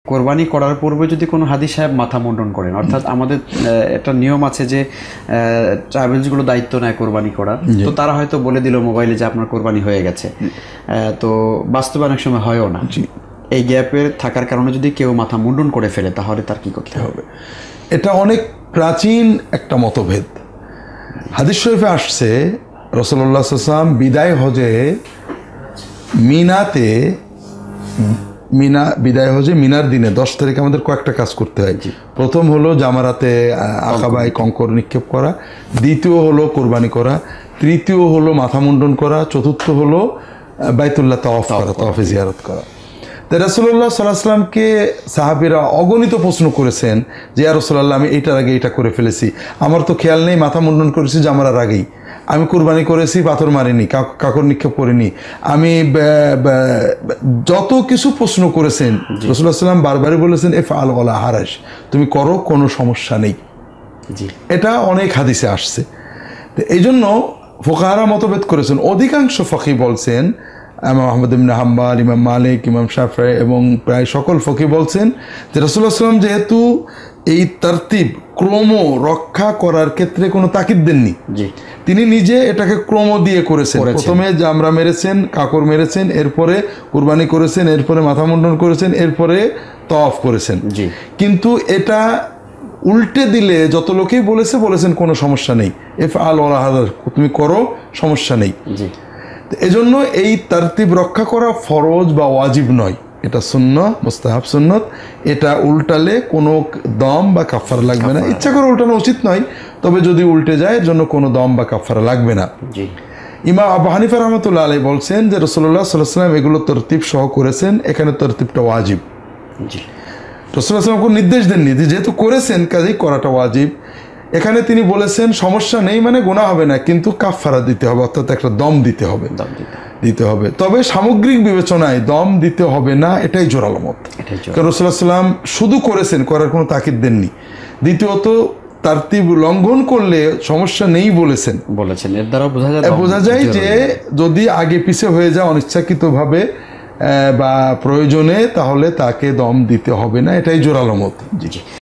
কোরবানি করার পূর্বে যদি কোনো হাদী সাহেব মাথা মুন্ডন করেন, অর্থাৎ আমাদের একটা নিয়ম আছে যে ট্রাভেলসগুলো দায়িত্ব নেয় কোরবানি করার, তো তারা হয়তো বলে দিল মোবাইলে যে আপনার কোরবানি হয়ে গেছে, তো বাস্তবে অনেক সময় হয়ও না। এই গ্যাপের থাকার কারণে যদি কেউ মাথা মুন্ডন করে ফেলে তাহলে তার কি করতে হবে? এটা অনেক প্রাচীন একটা মতভেদ। হাদিস শরীফে আসছে রাসূলুল্লাহ সাল্লাল্লাহু আলাইহি ওয়াসাল্লাম বিদায় হজে মিনাতে বিদায় হজে মিনার দিনে 10 তারিখ আমাদের কয়েকটা কাজ করতে হয়। প্রথম হলো জামারাতে আকাবায় কঙ্কর নিক্ষেপ করা, দ্বিতীয় হলো কোরবানি করা, তৃতীয় হলো মাথা মুন্ডন করা, চতুর্থ হলো বাইতুল্লাহ তাওয়াফ করা, তাওয়াফে জিয়ারত করা। তো রাসূলুল্লাহ সাল্লাল্লাহু আলাইহি ওয়াসাল্লামকে সাহাবীরা অগণিত প্রশ্ন করেছেন যে ইয়া রাসূলুল্লাহ, আমি এইটার আগে এটা করে ফেলেছি, আমার তো খেয়াল নেই, মাথা মুন্ডন করেছি জামারার আগেই, আমি কুরবানি করেছি, পাথর মারিনি, কাকর নিক্ষেপ করিনি, আমি যত কিছু প্রশ্ন করেছেন। রাসূলুল্লাহ সাল্লাম বারবারই বলেছেন ইফআল ওয়ালা হারাজ, তুমি করো, কোনো সমস্যা নেই। এটা অনেক হাদিসে আসছে। তো এই জন্য ফুকাহারা মতভেদ করেছেন। অধিকাংশ ফকি বলছেন, ইমাম আহমদ ইবনে হাম্বল, ইমাম মালিক, ইমাম শাফিঈ এবং প্রায় সকল ফকি বলছেন যে রাসূলুল্লাহ সাল্লাল্লাহু আলাইহি ওয়াসাল্লাম যেহেতু এই তারতিব ক্রম রক্ষা করার ক্ষেত্রে কোনো তাকিদ দেননি, তিনি নিজে এটাকে ক্রম দিয়ে করেছেন। প্রথমে জামরা মেরেছেন, কাকর মেরেছেন, এরপরে কুরবানি করেছেন, এরপরে মাথা মুন্ডন করেছেন, এরপরে তাওয়াফ করেছেন। কিন্তু এটা উল্টে দিলে যত লোকেই বলেছেন কোনো সমস্যা নেই, ইফআল ওয়ালা হারাজ, তুমি করো, সমস্যা নেই। এজন্য এই তারতিব রক্ষা করা ফরজ বা ওয়াজিব নয়, এটা সুন্নাহ, মুস্তাহাব সুন্নত। এটা উল্টালে কোনো দম বা কাফারা লাগবে না। ইচ্ছা করে উল্টানো উচিত নয়, তবে যদি উল্টে যায় এর জন্য কোনো দম বা কাফারা লাগবে না। ইমাম আবু হানিফা রাহমাতুল্লাহ আলাইহি বলছেন যে রাসূলুল্লাহ সাল্লাল্লাহু আলাইহি ওয়াসাল্লাম এগুলো তরতিব সহ করেছেন, এখানে তরতিবটা ওয়াজিব। রাসূলুল্লাহ সাল্লাল্লাহু আলাইহি ওয়াসাল্লাম কোনো নির্দেশ দেননি, যেহেতু করেছেন কাজেই করাটা ওয়াজিব। এখানে তিনি বলেছেন সমস্যা নেই মানে গুনাহ হবে না, কিন্তু কাফারা দিতে হবে, অর্থাৎ একটা দম দিতে হবে। তবে সামগ্রিক বিবেচনায় দম দিতে হবে না, এটাই জোরালো মত। কারণ রাসূলুল্লাহ সাল্লাম শুধু করেছেন, করার কোনো তাকিদ দেননি। দ্বিতীয়ত তারতিব লঙ্ঘন করলে সমস্যা নেই বলেছেন। এর দ্বারা বোঝা যায় যে যদি আগে পিছে হয়ে যায় অনিচ্ছাকৃতভাবে বা প্রয়োজনে, তাহলে তাকে দম দিতে হবে না, এটাই জোরালো মত।